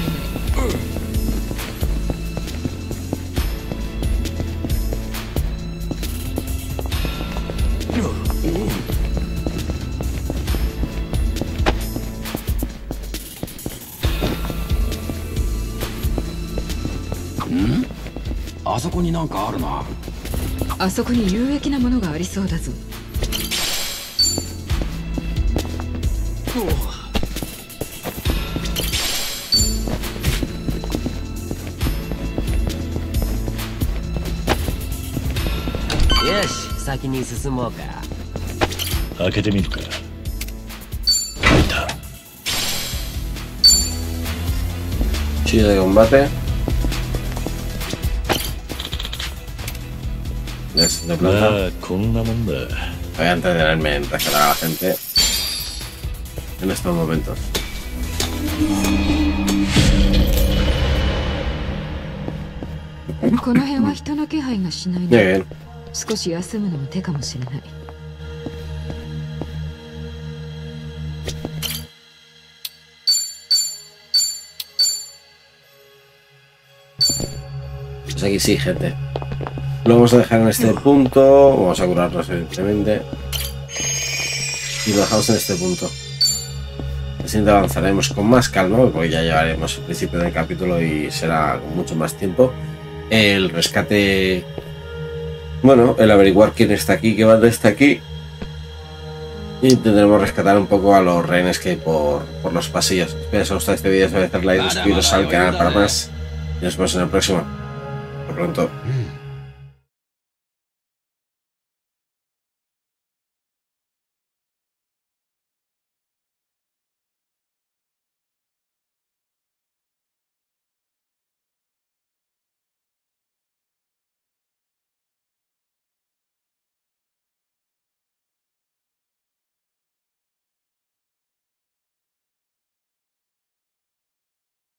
あそこになんかあるな。 あそこに有益なものがありそうだぞ。 よし、先に進もうか。 開けてみるか。開いた。 Chile de combate. De planta. Voy a entretenerme en rescatar a la gente en estos momentos. この辺は人の気配がしないね。少し休むのも手かもしれない。 Pues aquí sí, gente. Lo vamos a dejar en este punto. Vamos a curarnos, evidentemente. Y lo dejamos en este punto. El siguiente avanzaremos con más calma, porque ya llevaremos el principio del capítulo y será con mucho más tiempo. El rescate. Bueno, el averiguar quién está aquí, qué banda está aquí. Y intentaremos rescatar un poco a los rehenes que hay por los pasillos. Espero que os haya gustado este vídeo, os voy a hacer like, suscribiros al canal para más. Y nos vemos en el próximo. Hasta pronto.